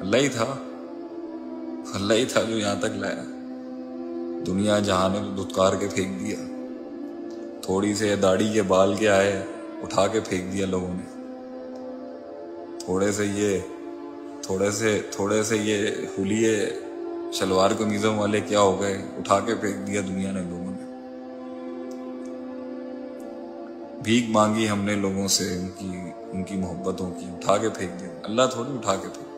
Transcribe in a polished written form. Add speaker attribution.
Speaker 1: अल्लाह ही था जो यहाँ तक लाया। दुनिया जहां ने तो धुतकार के फेंक दिया। थोड़ी से दाढ़ी के बाल के आए, उठा के फेंक दिया लोगों ने। थोड़े से ये हुलिये शलवार कमीजों वाले क्या हो गए, उठा के फेंक दिया दुनिया ने, लोगों ने। भीख मांगी हमने लोगों से, उनकी मोहब्बतों की, उठा के फेंक दिया। अल्लाह थोड़ी उठा के फेंक